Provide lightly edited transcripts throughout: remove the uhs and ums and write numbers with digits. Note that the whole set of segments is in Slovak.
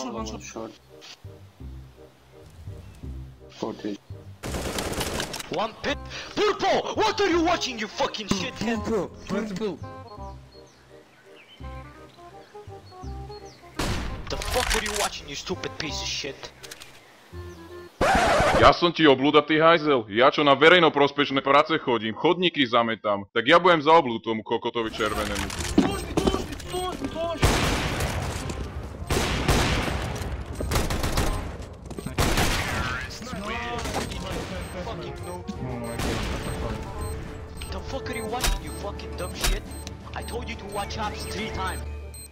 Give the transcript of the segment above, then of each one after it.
one shot. 40. One pit. Purple! What are you watching, you fucking shithead? Purple. The fuck are you watching, you stupid piece of shit? Ja som ti obľúda, ty hajzel. Ja čo na verejnoprospečné práce chodím, chodníky zametám. Tak ja budem za obľúd tomu kokotovi červenému. The fuck are you watching, you fucking dumb shit? I told you to watch Ops 3 times.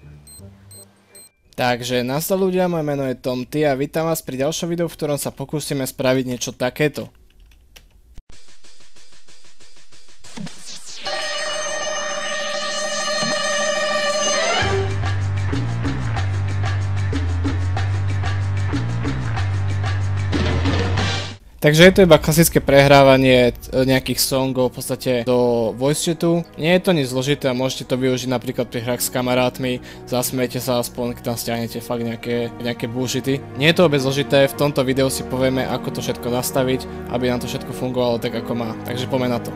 Takže nazdar ľudia, moje meno je Tom T a vítam vás pri ďalšom videu, v ktorom sa pokúsime spraviť niečo takéto. Takže je to iba klasické prehrávanie nejakých songov v podstate do voice chatu. Nie je to nič zložité a môžete to využiť napríklad pri hrách s kamarátmi. Zasmiete sa aspoň, keď tam stiahnete fakt nejaké bullshity. Nie je to vôbec zložité, v tomto videu si povieme, ako to všetko nastaviť, aby nám to všetko fungovalo tak, ako má. Takže poďme na to.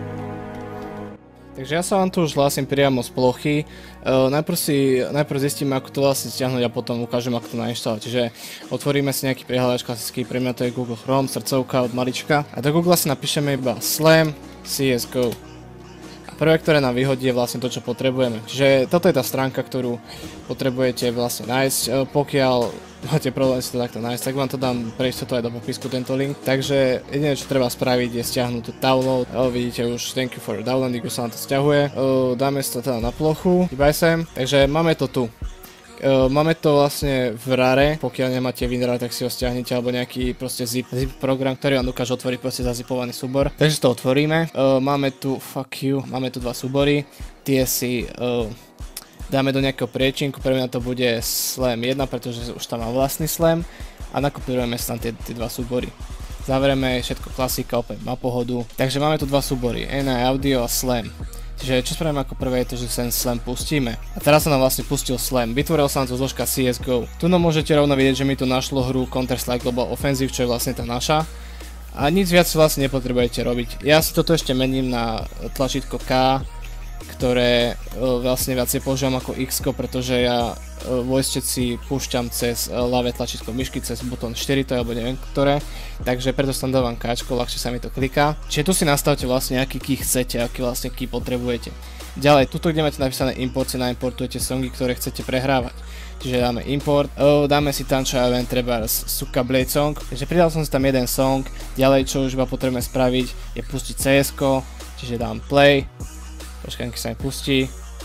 Takže ja sa vám tu už hlásim priamo z plochy. Najprv zistíme, ako to vlastne stiahnuť a potom ukážem, ako to nainštalovať. Čiže otvoríme si nejaký prehľadač klasický, pre mňa to je Google Chrome, srdcovka od malička. A do Google si napíšeme iba slam CSGO. A prvé, ktoré nám vyhodí, je vlastne to, čo potrebujeme. Čiže toto je tá stránka, ktorú potrebujete vlastne nájsť. Pokiaľ máte problém si to takto nájsť, tak vám to dám prejsť to aj do popisku, tento link. Takže jediné, čo treba spraviť, je stiahnuť download. Vidíte už, thank you for downloading, už sa nám to stiahuje. Dáme si to teda na plochu, hýbaj sem. Takže máme to tu. Máme to vlastne v rare, pokiaľ nemáte WinRAR, tak si ho stiahnete, alebo nejaký proste zip program, ktorý vám dokáže otvoriť proste zazipovaný súbor. Takže to otvoríme. Máme tu, máme tu dva súbory. Tie si dáme do nejakého priečinku, pre mňa to bude slam 1, pretože už tam mám vlastný slam a nakopírujeme si tam tie dva súbory. Zavrieme všetko klasika, opäť má pohodu. Takže máme tu dva súbory, NI Audio a slam. Čiže čo spravíme ako prvé je to, že ten slam pustíme. A teraz sa nám vlastne pustil slam. Vytvoril sa nám to zložka CSGO. Tu no môžete rovno vidieť, že mi tu našlo hru Counter-Strike Global Offensive, čo je vlastne tá naša. A nic viac vlastne nepotrebujete robiť. Ja si toto ešte mením na tlačítko K, ktoré vlastne viacej používam ako X, pretože ja voice chat si púšťam cez ľavé tlačítko myšky, cez butón 4, to je, alebo neviem ktoré. Takže preto tam dávam Kčko, ľahšie sa mi to kliká. Čiže tu si nastavte vlastne aký key chcete, aký vlastne key potrebujete. Ďalej, tuto kde máte napísané import, si naimportujete songy, ktoré chcete prehrávať. Čiže dáme import, dáme si tam čo ja viem, treba Suka Blade song. Takže pridal som si tam jeden song, ďalej čo už iba potrebujeme spraviť je pustiť CS-ko, čiže dám play. Počkaj, keď sa mi pustí.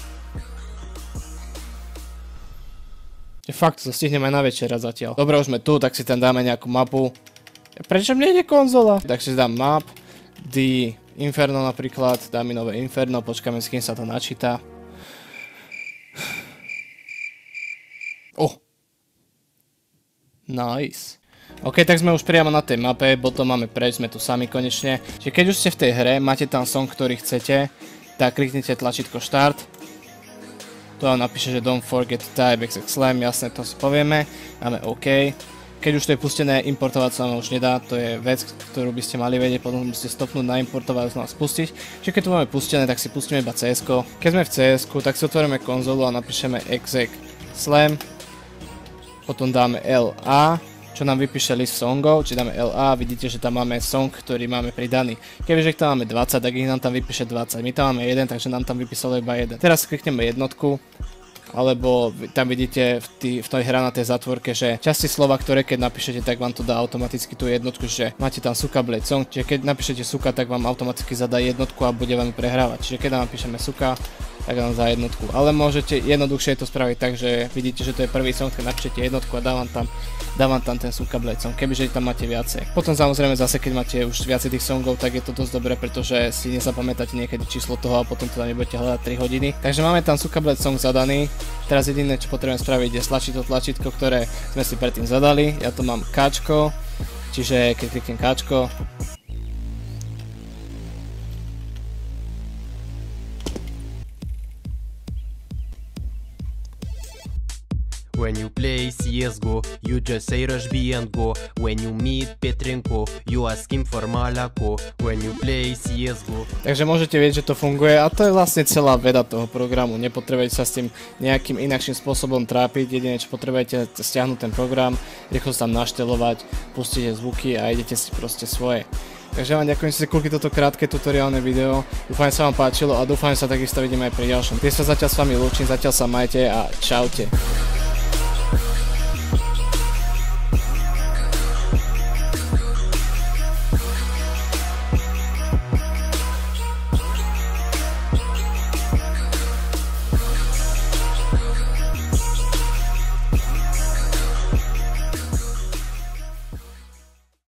Fakt, to stihnem aj na večera zatiaľ. Dobre, už sme tu, tak si tam dáme nejakú mapu. Prečo mne ide konzola? Tak si dám map, The Inferno napríklad, dám mi nové Inferno, počkáme s kým sa to načíta. Nice. OK, tak sme už priamo na tej mape, potom máme prejsť, sme tu sami konečne. Čiže keď už ste v tej hre, máte tam song, ktorý chcete, tak kliknite tlačítko Start. Tu vám napíše, že don't forget to type slam, jasne, to si povieme. Dáme OK. Keď už to je pustené, importovať sa vám už nedá, to je vec, ktorú by ste mali vedieť, potom musíte stopnúť na importovať a znova spustiť. Čiže keď tu máme pustené, tak si pustíme iba CS-ko. Keď sme v CS-ku, tak si otvoríme konzolu a napíšeme exec slam. Potom dáme LA, čo nám vypíše list songov, či dáme LA, vidíte, že tam máme song, ktorý máme pridaný. Kebyže tam máme 20, tak ich nám tam vypíše 20. My tam máme 1, takže nám tam vypísalo iba 1. Teraz klikneme jednotku, alebo tam vidíte v tej hranatej zatvorke, že časti slova, ktoré keď napíšete, tak vám to dá automaticky tú jednotku, že máte tam Suka Blade song, čiže keď napíšete Suka, tak vám automaticky zadá jednotku a bude vám prehrávať. Čiže keď napíšeme Suka, tak vám za jednotku. Ale môžete jednoduchšie to spraviť tak, že vidíte, že to je prvý song, keď napíšete jednotku a dávam tam ten Suka Blade song, kebyže tam máte viacej. Potom samozrejme zase, keď máte už viacej tých songov, tak je to dosť dobré, pretože si nezapamätáte niekedy číslo toho a potom to tam nebudete hľadať 3 hodiny. Takže máme tam Suka Blade song zadaný. Teraz jediné, čo potrebujem spraviť, je stlačiť to tlačítko, ktoré sme si predtým zadali. Ja to mám Kčko, čiže keď kliknem Kčko, When you play CSGO, you just say rush B and go. When you meet Petrenko, you ask him for Malako. When you play CSGO. Takže môžete vidieť, že to funguje a to je vlastne celá veda toho programu. Nepotrebujete sa s tým nejakým inakším spôsobom trápiť, jedine čo potrebujete stiahnuť ten program, rýchlo sa tam naštelovať, pustíte zvuky a idete si proste svoje. Takže vám ďakujem, že ste kúkli toto krátke tutoriálne video, dúfam, že sa vám páčilo a dúfam, že sa takisto vidíme aj pri ďalšom. Tiež sa zatiaľ s vami lúčim, zatiaľ sa majte a čaute.